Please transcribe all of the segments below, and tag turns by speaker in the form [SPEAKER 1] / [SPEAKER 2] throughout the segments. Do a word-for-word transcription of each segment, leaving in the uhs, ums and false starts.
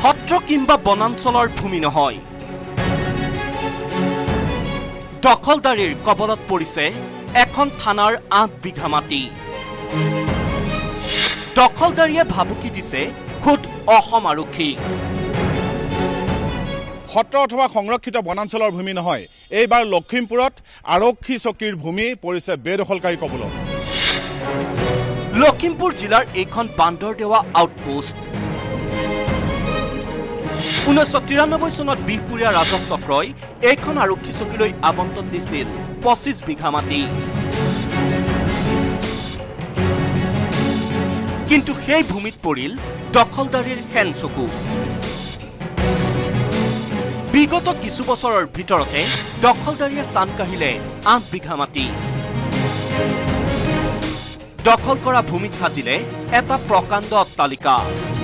[SPEAKER 1] সত্ৰ কিংবা বনাঞ্চলৰ ভূমি নহয় দখলদাৰীৰ কবলত পৰিছে এখন থানাৰ আঠ বিঘা মাটি দখলদাৰীয়ে ভাবুকি দিছে খুদ অসম আৰক্ষী
[SPEAKER 2] সত্ৰ অথবা সংৰক্ষিত বনাঞ্চলৰ ভূমি নহয় এইবাৰ লখিমপুৰত আৰক্ষী চকীৰ ভূমি পৰিছে বেদখলকাৰী কবলত
[SPEAKER 1] লখিমপুৰ জিলাৰ এইখন বান্দৰদেৱা আউটপোষ্ট ঊনৈছশ তিৰানব্বৈ চনত বিহপুৰীয়া ৰাজহ চক্ৰই এইখন আৰক্ষী চকীলৈ আবণ্টন দিছিল পঁচিছ বিঘা মাটি কিন্তু সেই ভূমিত পৰিল দখলদাৰীৰ হেন চকু বিগত কিছু বছৰৰ ভিতৰতে দখলদাৰীয়ে চান কাঢ়িলে আঠ বিঘা মাটি দখল কৰা ভূমিত সাজিলে এটা প্ৰকাণ্ড অট্টালিকা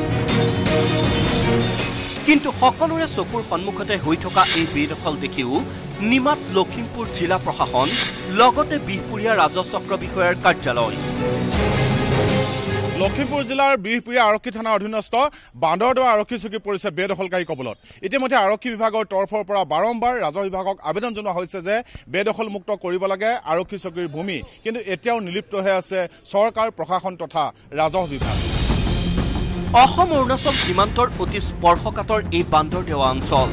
[SPEAKER 1] কিন্তু সকলোৰে চকুৰ সন্মুখতে হৈ থকা এই বেদখল দেখিও নিমাত লখিমপুৰ জিলা প্ৰশাসন লগতে বিহপুৰীয়া ৰাজহ চক্ৰ বিষয়াৰ কাৰ্যালয়
[SPEAKER 2] লখিমপুৰ জিলাৰ বিহপুৰীয়া আৰক্ষী থানাৰ অধীনস্থ বান্দৰদেৱা আৰক্ষী চকী পৰিছে বেদখলকাৰী কবলত ইতিমধ্যে আৰক্ষী বিভাগৰ তৰফৰ পৰা বাৰম্বাৰ ৰাজহ বিভাগক আবেদন জনোৱা হৈছে যে বেদখলমুক্ত কৰিব লাগে আৰক্ষী চকীৰ ভূমি কিন্তু এতিয়াও নিলিপ্ত হৈ আছে চৰকাৰ প্ৰশাসন তথা ৰাজহ বিভাগ
[SPEAKER 1] অসম অৰুণাচল সীমান্তৰ অতি স্পৰ্শকাতৰ এই বান্দৰদেৱা অঞ্চল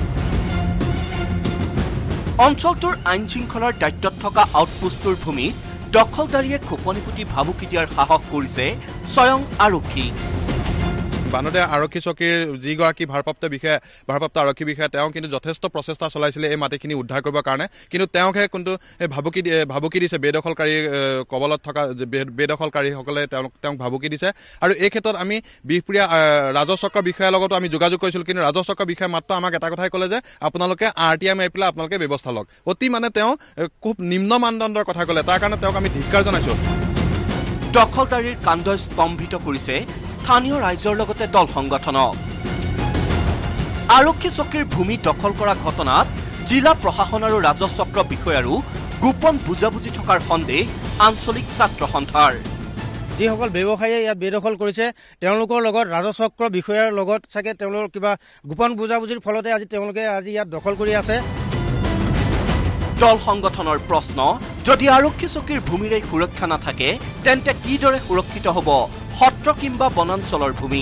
[SPEAKER 1] অঞ্চলটোৰ আইন শৃংখলাৰ দায়িত্বত থকা আউটপোষ্টটোৰ ভূমিত দখলদাৰীয়ে খোপনি পুতি ভাবুকি দিয়াৰ সাহস কৰিছে স্বয়ং আৰক্ষী
[SPEAKER 3] বান্দৰদেৱা আৰক্ষী চকীৰ যিগৰাকী ভাৰপ্ৰাপ্ত বিষয়া ভাৰপ্ৰাপ্ত আৰক্ষী বিষয়া তেওঁ কিন্তু যথেষ্ট প্ৰচেষ্টা চলাইছিলে এই মাটিখিনি উদ্ধাৰ কৰিবৰ কাৰণে কিন্তু তেওঁকহে কিন্তু ভাবুকি ভাবুকি দিছে বেদখলকাৰী কবলত থকা বেদখলকাৰীসকলে তেওঁক তেওঁক ভাবুকি দিছে আৰু এই ক্ষেত্ৰত আমি বিহপুৰীয়া ৰাজহ চক্ৰ বিষয়াৰ লগতো আমি যোগাযোগ কৰিছিলোঁ কিন্তু ৰাজহ চক্ৰ বিষয়াই মাত্ৰ আমাক এটা কথাই ক'লে যে আপোনালোকে আৰ টি আই মাৰি পেলাই আপোনালোকে ব্যৱস্থা লওক অতি মানে তেওঁ খুব নিম্ন মানদণ্ডৰ কথা ক'লে তাৰ কাৰণে তেওঁক আমি ধিক্কাৰ জনাইছোঁ
[SPEAKER 1] দখলদাৰীৰ কাণ্ড স্তম্ভিত কৰিছে স্থানীয় ৰাইজৰ লগতে দল সংগঠনক আৰক্ষী চকীৰ ভূমি দখল কৰা ঘটনাত জিলা প্ৰশাসন আৰু ৰাজহ চক্ৰ বিষয়াৰো গোপন বুজাবুজি থকাৰ সন্দেহ আঞ্চলিক ছাত্ৰ সন্থাৰ
[SPEAKER 4] যিসকল ব্যৱসায়ীয়ে ইয়াত বেদখল কৰিছে তেওঁলোকৰ লগত ৰাজহ চক্ৰ বিষয়াৰ লগত চাগে তেওঁলোকৰ কিবা গোপন বুজাবুজিৰ ফলতে আজি তেওঁলোকে আজি ইয়াত দখল কৰি আছে
[SPEAKER 1] দল সংগঠনৰ প্ৰশ্ন যদি আৰক্ষী চকীৰ ভূমিৰে সুৰক্ষা নাথাকে তেন্তে কিদৰে সুৰক্ষিত হ'ব সত্ৰ কিংবা বনাঞ্চলৰ ভূমি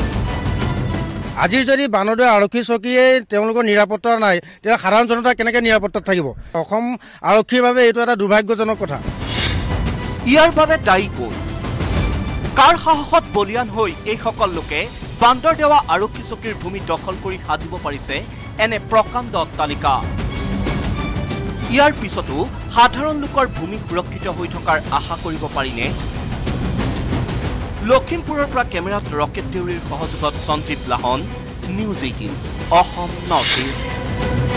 [SPEAKER 4] আজিৰ যদি বান্দৰদেৱা আৰক্ষী চকীয়ে তেওঁলোকৰ নিৰাপত্তা নাই তেতিয়া সাধাৰণ জনতা কেনেকৈ নিৰাপত্তাত থাকিব অসম আৰক্ষীৰ বাবে এইটো এটা দুৰ্ভাগ্যজনক কথা
[SPEAKER 1] ইয়াৰ বাবে দায়ী কোন কাৰ সাহসত বলিয়ান হৈ এইসকল লোকে বান্দৰদেৱা আৰক্ষী চকীৰ ভূমি দখল কৰি সাজিব পাৰিছে এনে প্ৰকাণ্ড অট্টালিকা ইয়াৰ পিছতো সাধাৰণ লোকৰ ভূমি সুৰক্ষিত হৈ থকাৰ আশা কৰিব পাৰিনে লখিমপুৰৰ পৰা কেমেৰাত ৰকেট দেউৰীৰ সহযোগত Sanjit Lahon news eighteen Assam north east